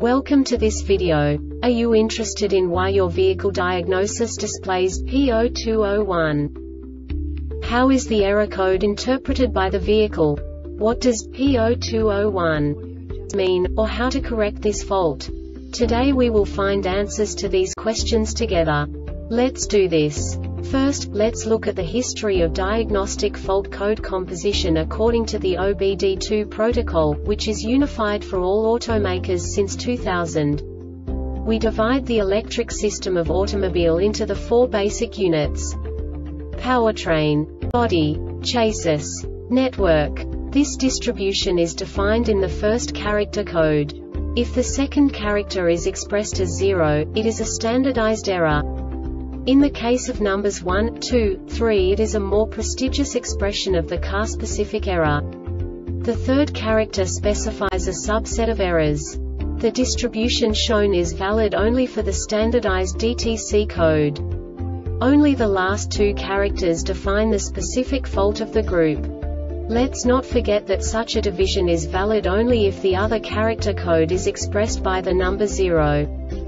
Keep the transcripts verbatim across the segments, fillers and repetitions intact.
Welcome to this video. Are you interested in why your vehicle diagnosis displays P zero two zero one? How is the error code interpreted by the vehicle? What does P zero two zero one mean, or how to correct this fault? Today we will find answers to these questions together. Let's do this. First, let's look at the history of diagnostic fault code composition according to the O B D two protocol, which is unified for all automakers since two thousand. We divide the electric system of automobile into the four basic units: powertrain, body, chassis, network. This distribution is defined in the first character code. If the second character is expressed as zero, it is a standardized error. In the case of numbers one, two, three, it is a more prestigious expression of the car-specific error. The third character specifies a subset of errors. The distribution shown is valid only for the standardized D T C code. Only the last two characters define the specific fault of the group. Let's not forget that such a division is valid only if the other character code is expressed by the number zero.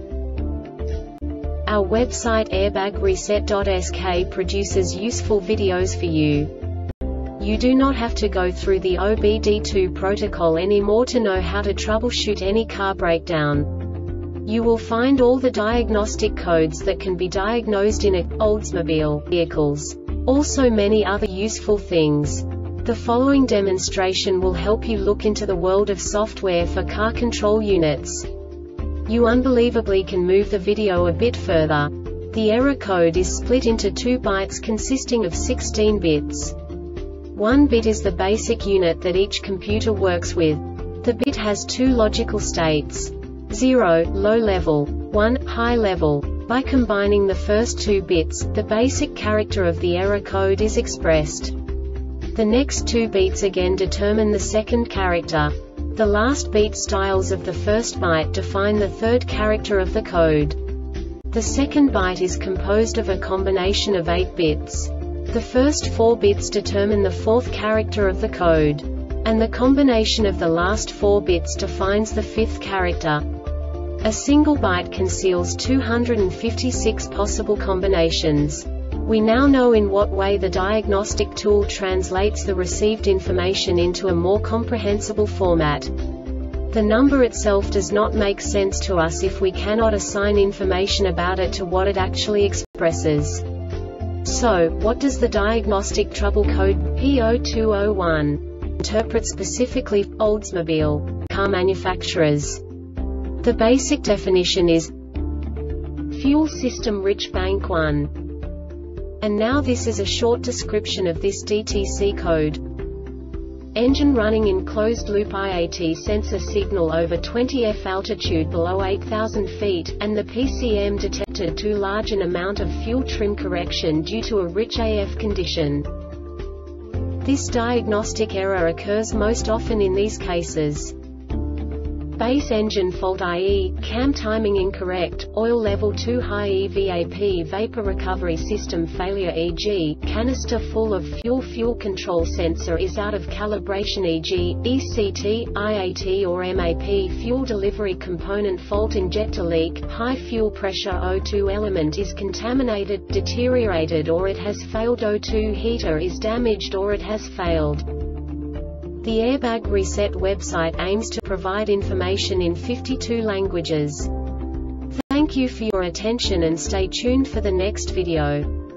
Our website airbag reset dot S K produces useful videos for you. You do not have to go through the O B D two protocol anymore to know how to troubleshoot any car breakdown. You will find all the diagnostic codes that can be diagnosed in a Oldsmobile vehicles. Also many other useful things. The following demonstration will help you look into the world of software for car control units. You unbelievably can move the video a bit further. The error code is split into two bytes consisting of sixteen bits. One bit is the basic unit that each computer works with. The bit has two logical states: zero, low level, one, high level. By combining the first two bits, the basic character of the error code is expressed. The next two bits again determine the second character. The last beat styles of the first byte define the third character of the code. The second byte is composed of a combination of eight bits. The first four bits determine the fourth character of the code. And the combination of the last four bits defines the fifth character. A single byte conceals two hundred fifty-six possible combinations. We now know in what way the diagnostic tool translates the received information into a more comprehensible format. The number itself does not make sense to us if we cannot assign information about it to what it actually expresses. So, what does the diagnostic trouble code P zero two zero one interpret specifically for Oldsmobile car manufacturers? The basic definition is fuel system rich bank one. And now this is a short description of this D T C code. Engine running in closed-loop I A T sensor signal over twenty F altitude below eight thousand feet, and the P C M detected too large an amount of fuel trim correction due to a rich A F condition. This diagnostic error occurs most often in these cases: base engine fault, that is, cam timing incorrect, oil level too high, E V A P vapor recovery system failure, for example, canister full of fuel, fuel control sensor is out of calibration, for example, E C T, I A T or M A P fuel delivery component fault, injector leak, high fuel pressure, O two element is contaminated, deteriorated or it has failed, O two heater is damaged or it has failed. The Airbag Reset website aims to provide information in fifty-two languages. Thank you for your attention and stay tuned for the next video.